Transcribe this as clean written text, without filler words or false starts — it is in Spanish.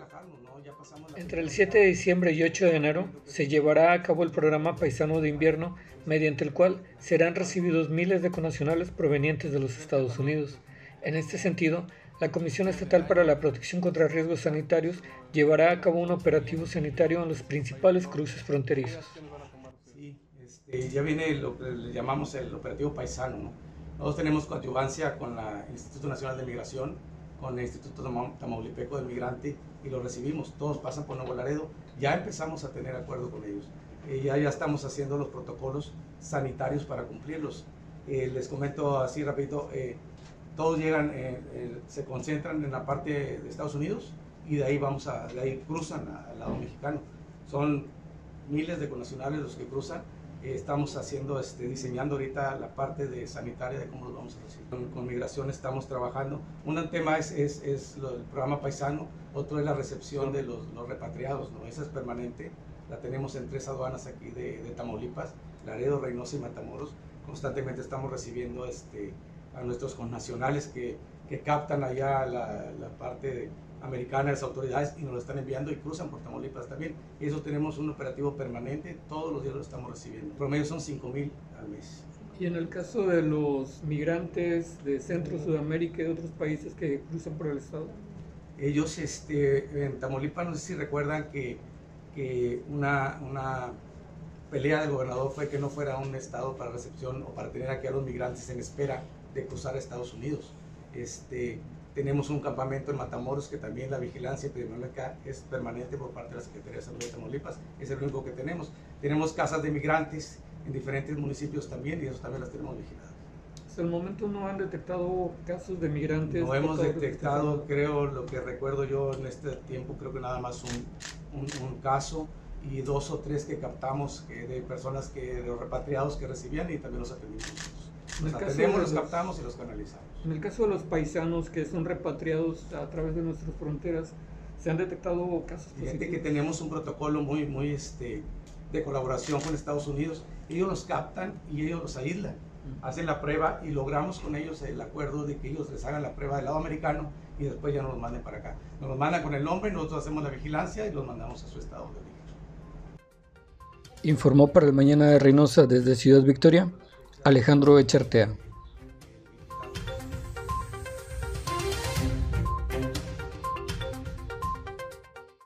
Entre el 7 de diciembre y 8 de enero se llevará a cabo el programa paisano de invierno, mediante el cual serán recibidos miles de connacionales provenientes de los Estados Unidos. En este sentido, la Comisión Estatal para la Protección contra Riesgos Sanitarios llevará a cabo un operativo sanitario en los principales cruces fronterizos. Sí, ya viene lo que le llamamos el operativo paisano, ¿no? Nosotros tenemos coadyuvancia con el Instituto Nacional de Migración, con el Instituto Tamaulipeco del Migrante, y lo recibimos. Todos pasan por Nuevo Laredo. Ya empezamos a tener acuerdo con ellos. Ya estamos haciendo los protocolos sanitarios para cumplirlos. Les comento así rapidito, todos llegan, se concentran en la parte de Estados Unidos, y de ahí cruzan al lado mexicano. Son miles de connacionales los que cruzan. Estamos diseñando ahorita la parte sanitaria de cómo los vamos a recibir. Con migración estamos trabajando. Un tema es el programa paisano, otro es la recepción de los repatriados, ¿no? Esa es permanente, la tenemos en 3 aduanas aquí de Tamaulipas, Laredo, Reynosa y Matamoros. Constantemente estamos recibiendo a nuestros connacionales que captan allá la parte americana de las autoridades y nos lo están enviando y cruzan por Tamaulipas también. Y eso tenemos un operativo permanente, todos los días lo estamos recibiendo. El promedio son 5,000 al mes. Y en el caso de los migrantes de Centro, Sudamérica y de otros países que cruzan por el estado. Ellos en Tamaulipas, no sé si recuerdan que una pelea del gobernador fue que no fuera un estado para recepción o para tener aquí a los migrantes en espera de cruzar a Estados Unidos. Tenemos un campamento en Matamoros que también la vigilancia epidemiológica es permanente por parte de la Secretaría de Salud de Tamaulipas. Es el único que tenemos. Tenemos casas de migrantes en diferentes municipios también, y eso también las tenemos vigiladas. Hasta el momento no han detectado casos de migrantes. No hemos detectado, creo, lo que recuerdo yo en este tiempo, creo que nada más un caso y 2 o 3 que captamos de personas de los repatriados que recibían, y también los atendimos nosotros. Los atendemos, los captamos y los canalizamos. En el caso de los paisanos que son repatriados a través de nuestras fronteras, ¿se han detectado casos positivos? Fíjate que tenemos un protocolo muy de colaboración con Estados Unidos. Ellos los captan y ellos los aíslan. Hacen la prueba y logramos con ellos el acuerdo de que ellos les hagan la prueba del lado americano y después ya nos los manden para acá. Nos los mandan con el nombre, nosotros hacemos la vigilancia y los mandamos a su estado de origen. Informó para el Mañana de Reynosa desde Ciudad Victoria, Alejandro Echartea.